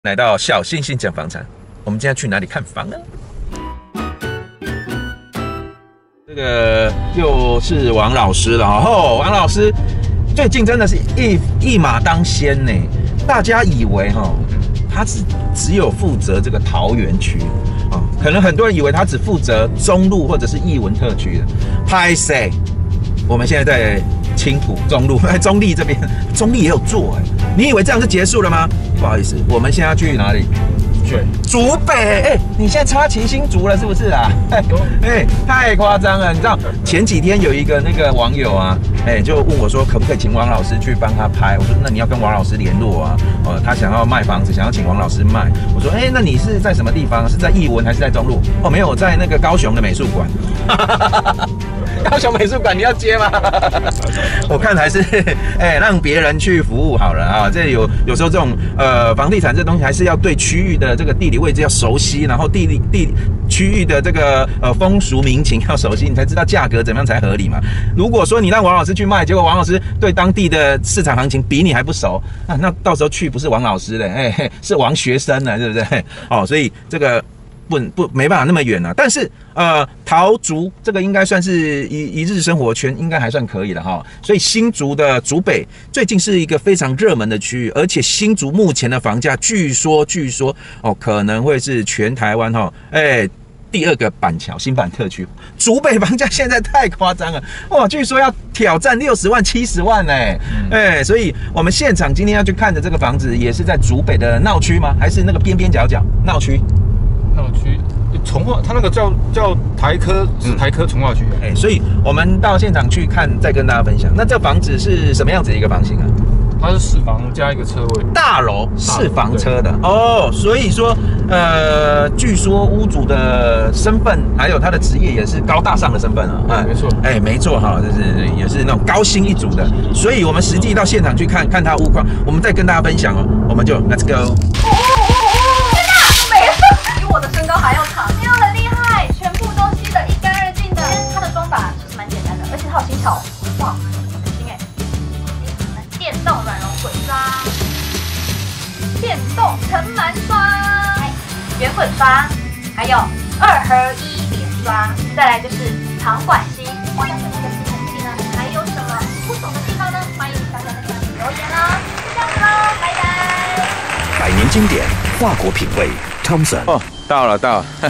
来到小星星讲房产，我们今天去哪里看房呢？这个又是王老师了哦，王老师最近真的是一马当先呢。大家以为他只有负责这个桃园区啊，可能很多人以为他只负责中路或者是艺文特区的。拍谁？我们现在在青埔中路，中立这边，中立也有做你以为这样就结束了吗？不好意思，我们现在要去哪里？去竹北。你现在插旗新竹了是不是啊？太夸张了！你知道前几天有一个那个网友啊，就问我说，可不可以请王老师去帮他拍？我说那你要跟王老师联络啊，他想要卖房子，想要请王老师卖。我说那你是在什么地方？是在艺文还是在中路？没有，我在那个高雄的美术馆。高雄美术馆你要接吗？我看还是让别人去服务好了啊。这有时候这种房地产这东西还是要对区域的这个地理位置要熟悉，然后区域的这个风俗民情要熟悉，你才知道价格怎么样才合理嘛。如果说你让王老师去卖，结果王老师对当地的市场行情比你还不熟那到时候去不是王老师嘞，是王学生呢，对不对？所以这个。没办法那么远啊，但是桃竹这个应该算是一日生活圈，应该还算可以了哈。所以新竹的竹北最近是一个非常热门的区域，而且新竹目前的房价据说可能会是全台湾第二个板桥新板特区。竹北房价现在太夸张了哇，据说要挑战60万70万所以我们现场今天要去看的这个房子也是在竹北的闹区吗？还是那个边边角角闹区？ 闹区从化，它那个叫台科，是台科从化区。 所以我们到现场去看，再跟大家分享。那这房子是什么样子的一个房型啊？ 它是4房加一个车位， 大楼4房车的所以说据说屋主的身份还有他的职业也是高大上的身份啊。 没错， 没错哈，就是也是那种高薪一族的。所以我们实际到现场去看他屋况，我们再跟大家分享我们就 Let's go。 我的身高还要长，没有很厉害，全部东西的一干二净的。它的装法其实蛮简单的，而且它有新巧，哇，很新电动软绒滚刷，电动尘螨刷，原粉刷，还有2合1脸刷，再来就是长管吸。大家对这个吸尘器呢，还有什么不懂的地方呢？欢迎大家在下面留言哦。就这样子喽，拜拜。 100年经典，法国品味 ，Thompson。 到了，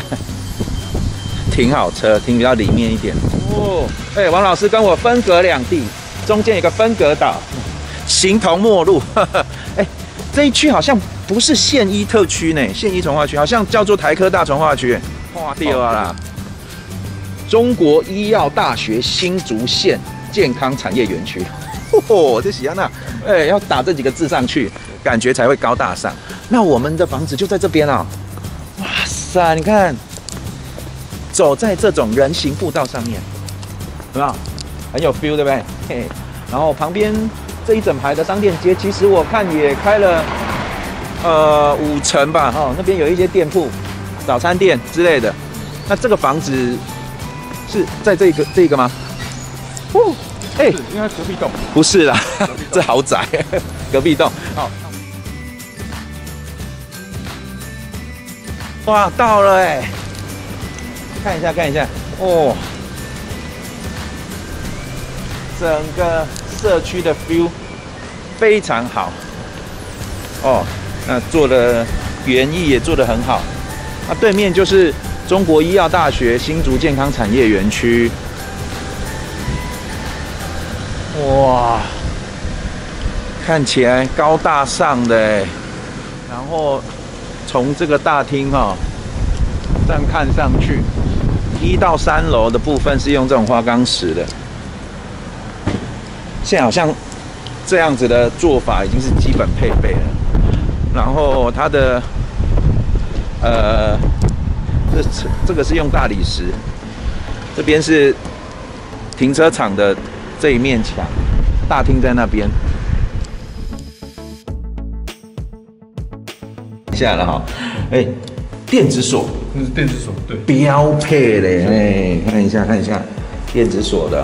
停好车，停比较里面一点王老师跟我分隔两地，中间有个分隔岛，形同陌路。这一区好像不是县一特区呢，县一从化区好像叫做台科大从化区。哇，对了啦，中国医药大学新竹县健康产业园区。这喜欢要打这几个字上去，感觉才会高大上。那我们的房子就在这边啊。哇塞，你看，走在这种人行步道上面，有没有很有 feel， 对不对？然后旁边这一整排的商店街，其实我看也开了5层吧，那边有一些店铺、早餐店之类的。那这个房子是在这个吗？ 应该隔壁栋。 不是啦，这豪宅，隔壁栋。哇，到了看一下整个社区的 feel 非常好那做的园艺也做得很好。那对面就是中国医药大学新竹健康产业园区。哇，看起来高大上的然后从这个大厅这样看上去，1到3楼的部分是用这种花岗石的。现在好像这样子的做法已经是基本配备了。然后它的这个是用大理石，这边是停车场的这一面墙，大厅在那边。下了电子锁， 那是电子锁，对， 标配嘞，看一下电子锁的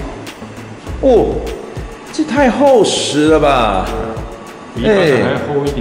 这太厚实了吧？ 比一般还要厚一点。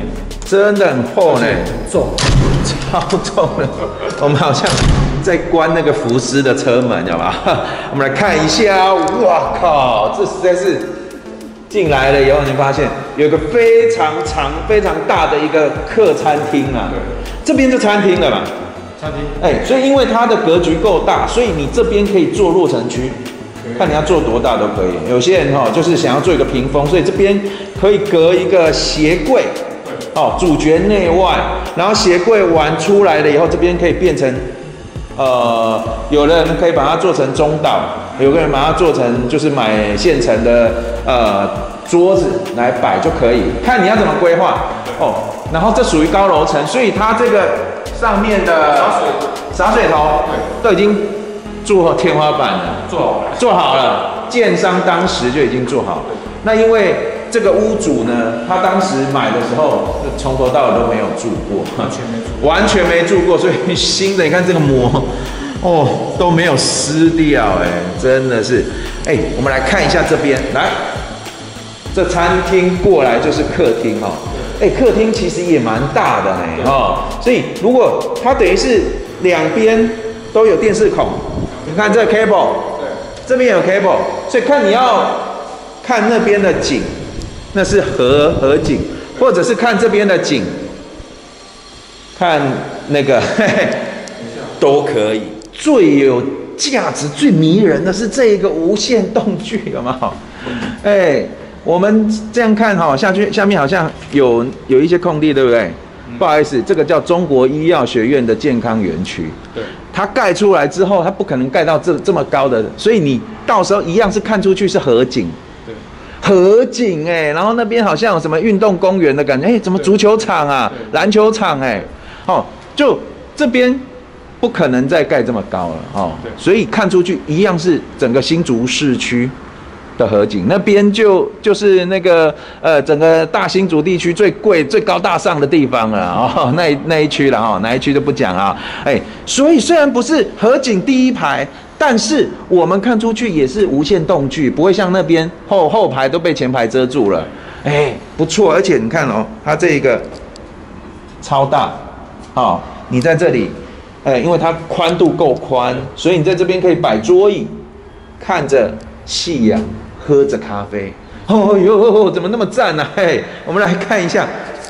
真的很厚呢， 重， 超重的。我们好像在关那个福斯的车门，知道吧？我们来看一下，哇靠，这实在是进来了以后，你发现有一个非常长、非常大的一个客餐厅啊。这边就餐厅了嘛。 餐厅。 哎，所以因为它的格局够大，所以你这边可以做落成区。看你要做多大都可以，有些人就是想要做一个屏风，所以这边可以隔一个鞋柜，主角内外，然后鞋柜完出来了以后，这边可以变成，有的人可以把它做成中岛，有个人把它做成就是买现成的桌子来摆就可以，看你要怎么规划然后这属于高楼层，所以它这个上面的洒水头都已经做天花板了，做好了，建商当时就已经做好。那因为这个屋主呢，他当时买的时候从头到尾都没有住过，完全没住过，所以新的你看这个膜都没有撕掉，真的是。我们来看一下这边，来，这餐厅过来就是客厅客厅其实也蛮大的呢所以如果它等于是两边都有电视孔。你看这 cable， 这边有 cable， 所以看你要看那边的景，那是河景，或者是看这边的景，看那个都可以。最有价值、最迷人的是这一个无线动距，有没有？我们这样看下面好像有一些空地，对不对？不好意思，这个叫中国医药学院的健康园区。对，它盖出来之后，它不可能盖到这么高的，所以你到时候一样是看出去是河景。对，河景然后那边好像有什么运动公园的感觉，怎么足球场啊、篮球场就这边不可能再盖这么高了所以看出去一样是整个新竹市区的河景，那边就是那个整个大新竹地区最贵、最高大上的地方了那一区了哪一区就不讲啊。所以虽然不是河景第一排，但是我们看出去也是无限动距，不会像那边后排都被前排遮住了。不错，而且你看它这个超大你在这里因为它宽度够宽，所以你在这边可以摆桌椅，看着夕阳。喝着咖啡，怎么那么赞呢？我们来看一下，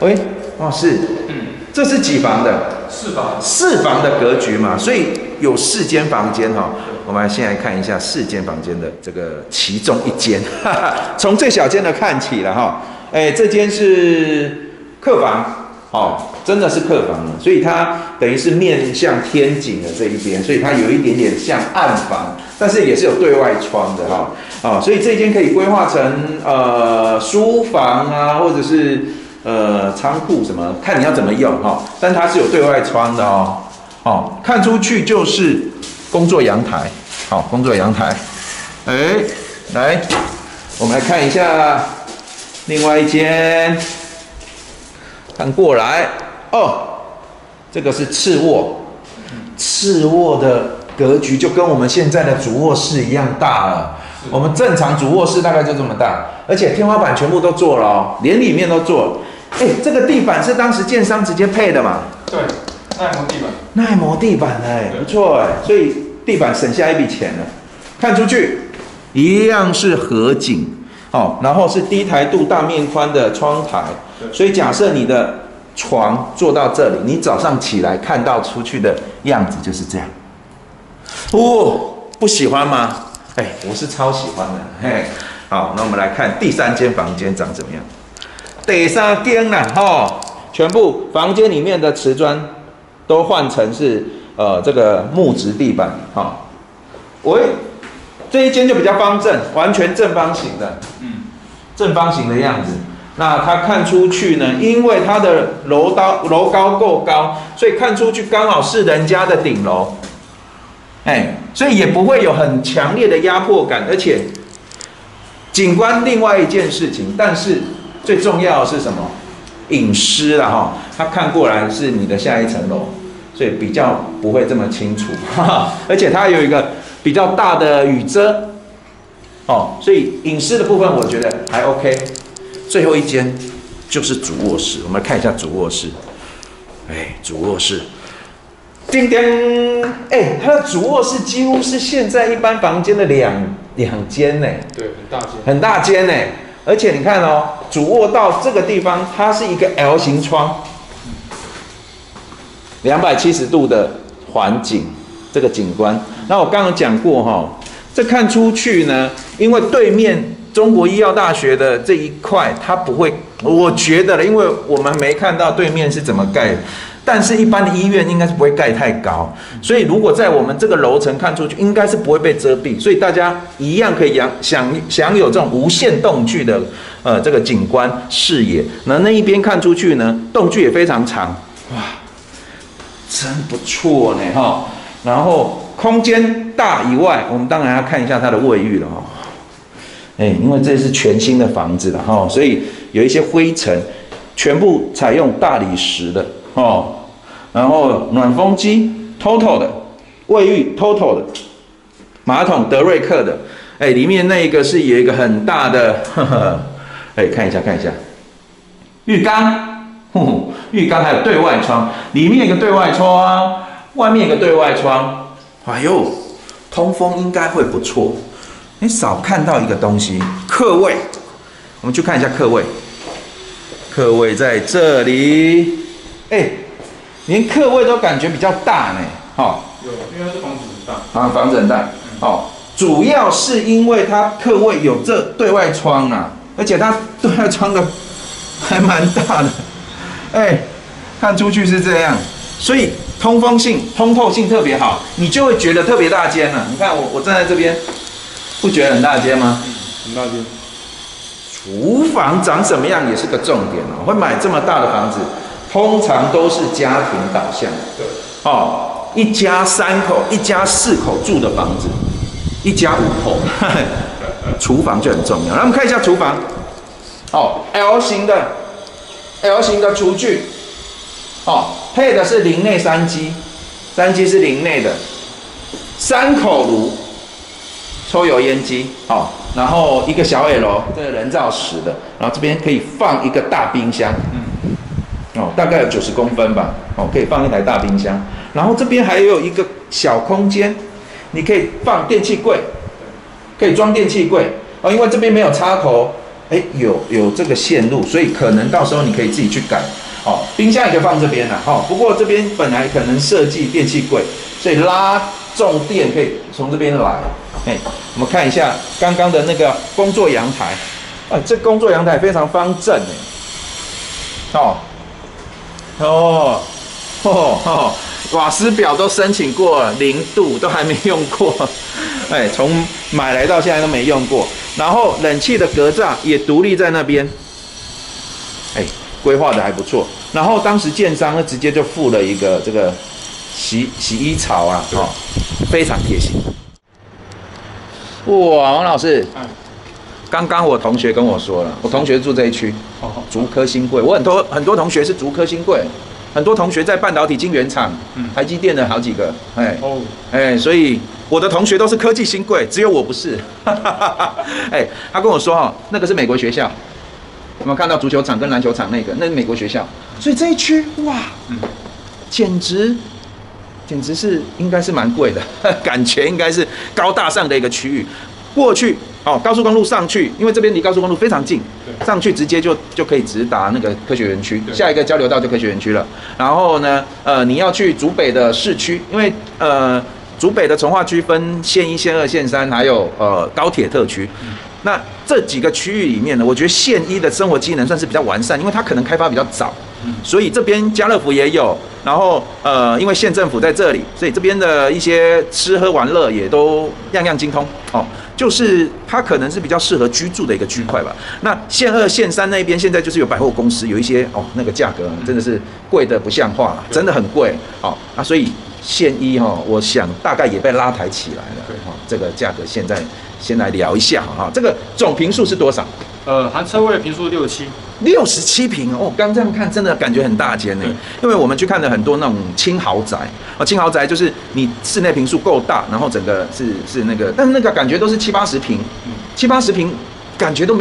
这是几房的？4房的格局嘛，所以有4间房间我们先来看一下4间房间的这个其中一间，从最小间的看起了这间是客房，真的是客房了，所以它等于是面向天井的这一边，所以它有一点点像暗房，但是也是有对外窗的所以这间可以规划成书房啊，或者是仓库什么，看你要怎么用但它是有对外窗的看出去就是工作阳台，工作阳台。来，我们来看一下另外一间，看过来这个是次卧，次卧的格局就跟我们现在的主卧室一样大了。我们正常主卧室大概就这么大，而且天花板全部都做了连里面都做了。这个地板是当时建商直接配的嘛？ 对，耐磨地板。 耐磨地板不错所以地板省下一笔钱了。看出去一样是河景然后是低台度大面宽的窗台，所以假设你的床坐到这里，你早上起来看到出去的样子就是这样。不喜欢吗？我是超喜欢的。好，那我们来看第3间房间长怎么样。第3间啦，全部房间里面的瓷砖都换成是这个木质地板。这一间就比较方正，完全正方形的，正方形的样子。那它看出去呢，因为它的楼高够高，所以看出去刚好是人家的顶楼。所以也不会有很强烈的压迫感，而且景观另外一件事情，但是最重要的是什么？隐私啦它看过来是你的下一层楼，所以比较不会这么清楚，而且它有一个比较大的雨遮，所以隐私的部分我觉得还 OK。最后一间就是主卧室。我们来看一下主卧室，哎，主卧室，叮叮，哎，它的主卧室几乎是现在一般房间的两间呢， 对，很大间， 很大间呢。而且你看哦，主卧到这个地方，它是一个 L 型窗，270度的环景，这个景观。那我刚刚讲过哈，这看出去呢，因为对面中国医药大学的这一块，它不会，我觉得了，因为我们没看到对面是怎么盖的。但是，一般的医院应该是不会盖太高，所以如果在我们这个楼层看出去，应该是不会被遮蔽，所以大家一样可以享有这种无限动距的这个景观视野。那一边看出去呢，动距也非常长，哇，真不错呢哈。然后空间大以外，我们当然要看一下它的卫浴了哈。哎，因为这是全新的房子了哈，所以有一些灰尘，全部采用大理石的哦。然后暖风机 TOTO 的，卫浴 TOTO 的，马桶德瑞克的，哎，里面那个是有一个很大的，哎，看一下，浴缸，浴缸还有对外窗，里面有个对外窗，外面有个对外窗，哎呦，通风应该会不错。你少看到一个东西，客位，我们去看一下客位，客位在这里，哎。连客位都感觉比较大呢，哦， 有，因为它是房子很大啊，房子很大，哦，主要是因为它客位有这对外窗啊，而且它对外窗的还蛮大的，哎，看出去是这样，所以通风性、通透性特别好，你就会觉得特别大间了。你看我站在这边，不觉得很大间吗？ 很大间。 厨房长什么样也是个重点哦，会买这么大的房子。通常都是家庭导向， 对， 哦，一家3口、一家4口住的房子，一家5口，厨房就很重要。那我们看一下厨房，哦 ，L 型的厨具，哦，配的是林内3机是林内的，3口炉，抽油烟机，哦，然后一个小 L， 这个人造石的，然后这边可以放一个大冰箱，哦，大概有90公分吧，哦，可以放一台大冰箱。然后这边还有一个小空间，你可以放电器柜，可以装电器柜哦，因为这边没有插头，哎，有这个线路，所以可能到时候你可以自己去改。哦，冰箱也可以放这边啦，哦，不过这边本来可能设计电器柜，所以拉重电可以从这边来。哎，我们看一下刚刚的那个工作阳台，啊，这工作阳台非常方正哎，瓦斯表都申请过了，0度都还没用过，哎，从买来到现在都没用过。然后冷气的格栅也独立在那边，哎，规划的还不错。然后当时建商呢直接就附了一个这个洗衣槽啊，哦，非常贴心。哇，王老师，刚刚我同学跟我说了，我同学住这一区，竹科新贵，我很多同学是竹科新贵。很多同学在半导体晶圆厂，台积电的好几个，所以我的同学都是科技新贵，只有我不是。哎，他跟我说哦，那个是美国学校，有没有看到足球场跟篮球场那个？那是美国学校，所以这一区哇，简直是应该是蛮贵的，感觉应该是高大上的一个区域。过去哦，高速公路上去，因为这边离高速公路非常近，上去直接就可以直达那个科学园区，下一个交流道就科学园区了。然后呢，你要去竹北的市区，因为竹北的从化区分县1、县2、县3，还有高铁特区。那这几个区域里面呢，我觉得县1的生活机能算是比较完善，因为它可能开发比较早，所以这边家乐福也有。然后因为县政府在这里，所以这边的一些吃喝玩乐也都样样精通哦。就是它可能是比较适合居住的一个区块吧。那县2、县3那边现在就是有百货公司，有一些哦，那个价格真的是贵的不像话，真的很贵哦。啊，所以县1哈，我想大概也被拉抬起来了。哦，这个价格现在先来聊一下哈。这个总坪数是多少？ 含车位坪数 67坪哦，刚这样看真的感觉很大间呢。因为我们去看了很多那种轻豪宅啊，轻豪宅就是你室内坪数够大，然后整个是那个，但是那个感觉都是70、80坪，70、80坪感觉都没有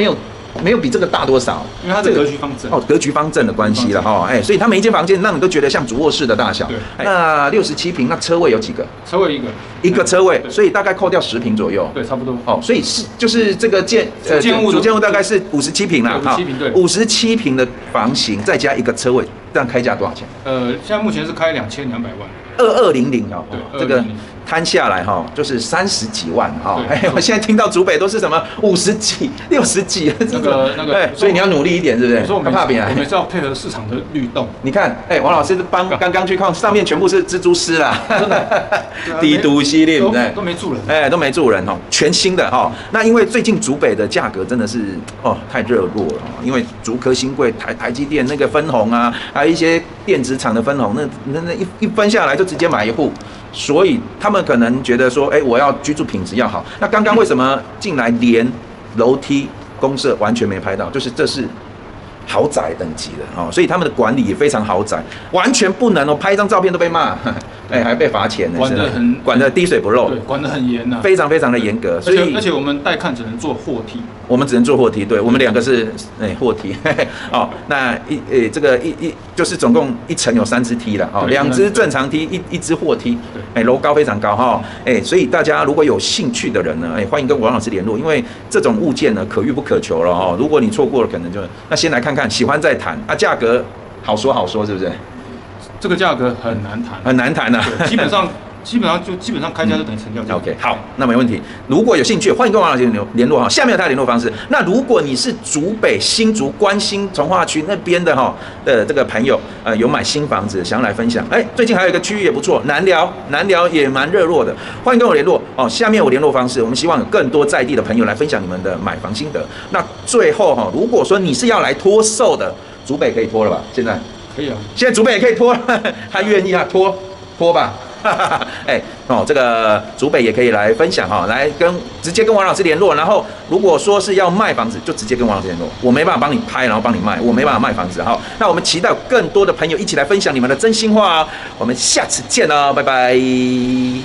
没有比这个大多少， 因为它的格局方正哦，格局方正的关系了哈，哎，所以它每一间房间让你都觉得像主卧室的大小。 对， 那67平，那车位有几个？ 车位一个车位，所以大概扣掉10平左右。 对，差不多。 哦，所以就是这个主建物大概是57平啦， 哈，57平对 ，57平的房型再加一个车位，这样开价多少钱？ 现在目前是开2200万。 2200哦， 对， 这个摊下来哈，就是30几万哈。哎，我现在听到竹北都是什么50几、60几，那个，哎，所以你要努力一点，是不是？ 我怕别人，我们是要配合市场的律动。 你看，哎，王老师刚刚去看，上面全部是蜘蛛丝啦，低都系列， 都没住人， 哎，都没住人哦，全新的哈。那因为最近竹北的价格真的是太热络了，因为竹科新贵、台积电那个分红啊，还有一些电子厂的分红，那一分下来就直接买一户，所以他们可能觉得说，哎，我要居住品质要好。那刚刚为什么进来连楼梯、公设完全没拍到？就是这是豪宅等级的哦，所以他们的管理也非常豪宅，完全不能拍一张照片都被骂，哎，还被罚钱呢，管得滴水不漏， 对，管得很严呐， 非常非常的严格。所以而且我们带看只能坐货梯。 我们只能坐货梯，对，我们2个是货梯，哦，那这个就是总共1层有3只梯了，哦，2只正常梯，一只货梯，哎，楼高非常高哈，哎，所以大家如果有兴趣的人呢，哎，欢迎跟王老师联络，因为这种物件呢可遇不可求了哦，如果你错过了，可能就那先来看看，喜欢再谈啊，价格好说是不是？ 这个价格很难谈， 很难谈啊， 基本上开价就等于成交价。 OK， 好，那没问题。如果有兴趣，欢迎跟王老师联络哈。下面有他的联络方式。那如果你是竹北、新竹、关心、从化区那边的这个朋友，有买新房子想要来分享，哎，最近还有一个区域也不错，南寮也蛮热络的，欢迎跟我联络哦。下面有联络方式，我们希望有更多在地的朋友来分享你们的买房心得。那最后如果说你是要来托售的，竹北可以托了吧？现在可以啊， 现在竹北也可以托了，他愿意啊，托吧。哎这个竹北也可以来分享哈，来直接跟王老师联络。然后如果说是要卖房子，就直接跟王老师联络，我没办法帮你拍，然后帮你卖，我没办法卖房子哈。那我们期待有更多的朋友一起来分享你们的真心话哦。我们下次见哦，拜拜。 比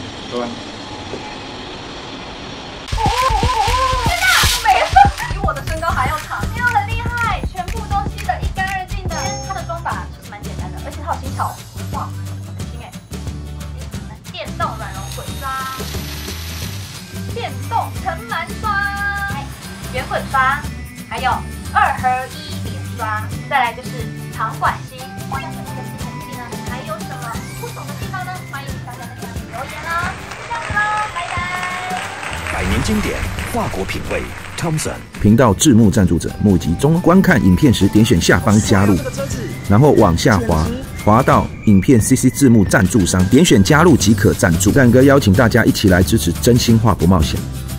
我的身高还要长，又很厉害，全部东西的一干二净的。它的装法其实蛮简单的，而且它有新巧，哇！电动软绒滚刷，电动尘螨刷，原粉刷，还有2合1脸刷，再来就是长管吸。大家对这个系统里呢，还有什么不懂的地方呢？欢迎大家在下面留言哦。就这样子喽，拜拜。 百年经典，法国品味 ，Thompson 频道字幕赞助者募集中，观看影片时点选下方加入，然后往下滑到影片 CC 字幕赞助商，点选加入即可赞助。干哥邀请大家一起来支持真心话不冒险。